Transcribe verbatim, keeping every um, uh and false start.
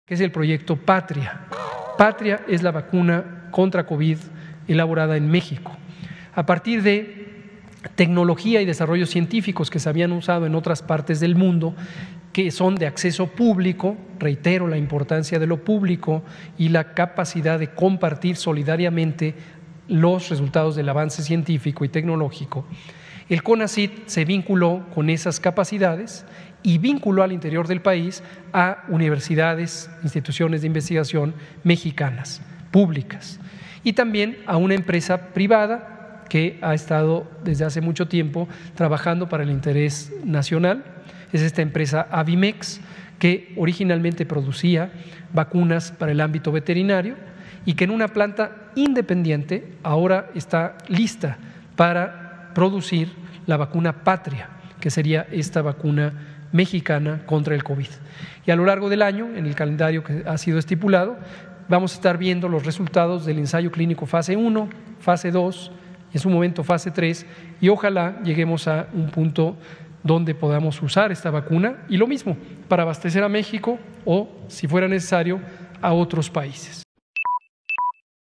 que es el proyecto Patria. Patria es la vacuna contra COVID elaborada en México. A partir de tecnología y desarrollos científicos que se habían usado en otras partes del mundo, que son de acceso público, reitero la importancia de lo público y la capacidad de compartir solidariamente los resultados del avance científico y tecnológico, el CONACYT se vinculó con esas capacidades y vinculó al interior del país a universidades, instituciones de investigación mexicanas, públicas, y también a una empresa privada que ha estado desde hace mucho tiempo trabajando para el interés nacional. Es esta empresa Avimex, que originalmente producía vacunas para el ámbito veterinario y que en una planta independiente ahora está lista para producir la vacuna Patria, que sería esta vacuna mexicana contra el COVID. Y a lo largo del año, en el calendario que ha sido estipulado, vamos a estar viendo los resultados del ensayo clínico fase uno, fase dos, en su momento fase tres, y ojalá lleguemos a un punto donde podamos usar esta vacuna y lo mismo, para abastecer a México o, si fuera necesario, a otros países.